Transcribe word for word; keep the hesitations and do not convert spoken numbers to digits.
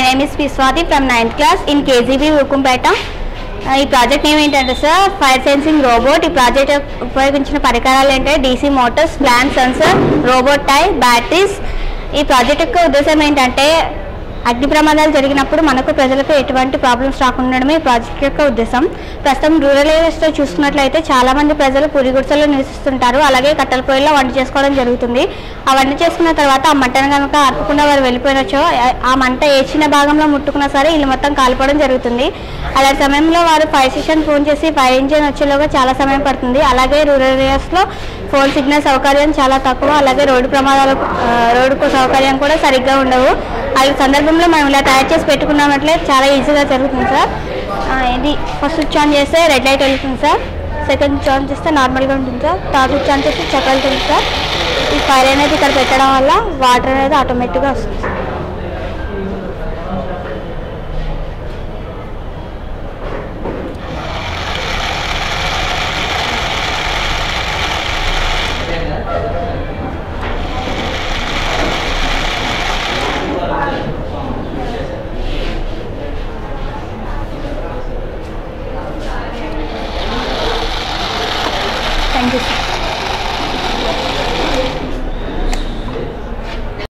name is Swati from ninth class in Kgbv Hukum Peta. ఈ project name ఏంటంటే sir fire sensing robot. ఈ project ఉపయోగించిన పరికరాలు ఏంటంటే DC motors, plant sensor, robot tie, batteries. ఈ project యొక్క ఉద్దేశం ఏంటంటే అగ్ని ప్రమాదాలు జరిగినప్పుడు మనకు ప్రజలకు ఎటువంటి ప్రాబ్లమ్స్ రాకుండా ఉండడమే ఈ ప్రాజెక్ట్ యొక్క ఉద్దేశం. ప్రస్తుతం రూరల్ ఏరియాస్లో చూసుకున్నట్లయితే చాలామంది ప్రజలు పూరి గుడిసెల్లో నివసిస్తుంటారు. అలాగే కట్టెల పొయ్యిలో వంట చేసుకోవడం జరుగుతుంది. ఆ వంట చేసుకున్న తర్వాత ఆ మంటను కనుక ఆర్పకుండా వారు వెళ్ళిపోయినచ్చో ఆ మంట ఏ చిన్న భాగంలో ముట్టుకున్నా సరే ఇల్లు మొత్తం కాలిపోవడం జరుగుతుంది. అలాంటి సమయంలో వారు ఫైర్ స్టేషన్ ఫోన్ చేసి ఫైర్ ఇంజిన్ వచ్చేలోగా చాలా సమయం పడుతుంది. అలాగే రూరల్ ఏరియాస్లో ఫోన్ సిగ్నల్ సౌకర్యం చాలా తక్కువ. అలాగే రోడ్డు ప్రమాదాలు రోడ్డు సౌకర్యం కూడా సరిగ్గా ఉండవు. అలాంటి సందర్భంలో మనం ఇలా తయారు చేసి పెట్టుకున్నామంటే చాలా ఈజీగా జరుగుతుంది సార్. ఇది ఫస్ట్ స్విచ్ ఆన్ చేస్తే రెడ్ లైట్ వెళ్తుంది సార్. సెకండ్ స్విచ్ ఆన్ చేస్తే నార్మల్గా ఉంటుంది సార్. థర్డ్ స్విచ్ ఆన్ చేస్తే చెక్క వెళ్తుంది సార్. ఈ ఫైర్ అనేది ఇక్కడ పెట్టడం వల్ల వాటర్ అనేది ఆటోమేటిక్గా వస్తుంది.